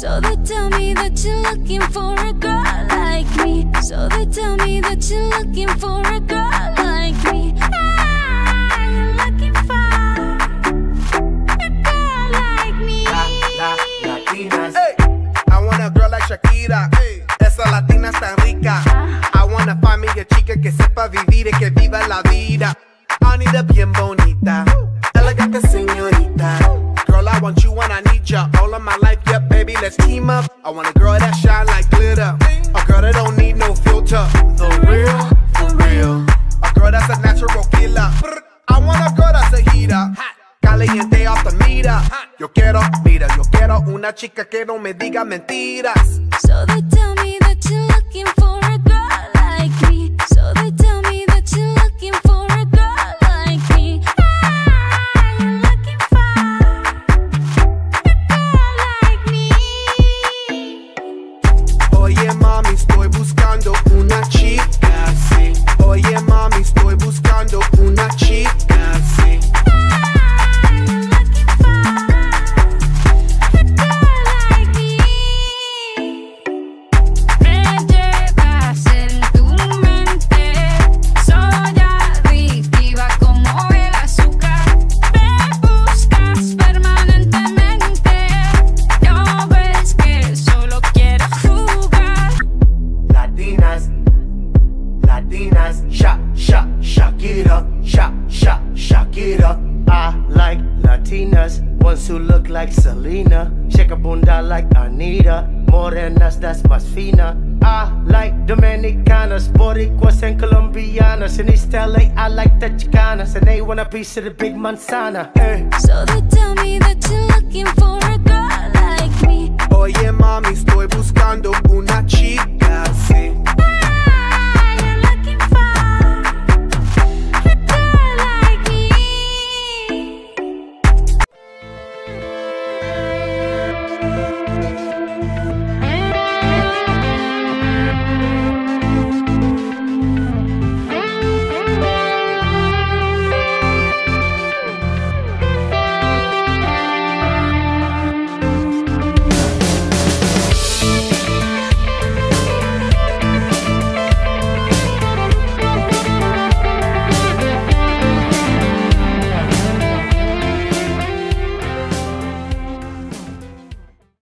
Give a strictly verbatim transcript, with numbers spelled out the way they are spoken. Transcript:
So they tell me that you're looking for a girl like me. So they tell me that you're looking for a girl like me. Ah, you're looking for a girl like me. La, la, latinas. Hey, I want a girl like Shakira. Hey, esa latina está rica. I wanna find me a chica que sepa vivir y que viva la vida. I need a bien bonita, elegante señorita. Girl, I want you and I need ya all of my life, yeah, baby, let's team up. I want a girl that shine like glitter, a girl that don't need no filter. The real, for real, a girl that's a natural killer. I want a girl that's a heater, caliente off the meter. Yo quiero, mira, yo quiero una chica que no me diga mentiras. So they tell me that you're looking for a girl like me. So they tell me that you're looking for a girl like me. Ah, you're looking for a girl like me. Oye mami, estoy buscando una chica así. Oye mami, estoy buscando una chica así. Ah, you're looking for a girl like me. Me llevas en tu mente, soy adictiva como el azúcar. Me buscas permanentemente, no ves que solo quiero jugar. Latinas, Latinas, Sha, Sha, Shakira, Sha, Sha, Shakira. I like Latinas, ones who look like Selena, shake a bunda like Anita, morenas that's más fina. I like Dominicanas, Boricuas and Colombianas. In East L A, I like the Chicanas, and they want a piece of the big manzana. Eh. So they tell me that you're looking for a girl like me. Oye mami, estoy buscando una chica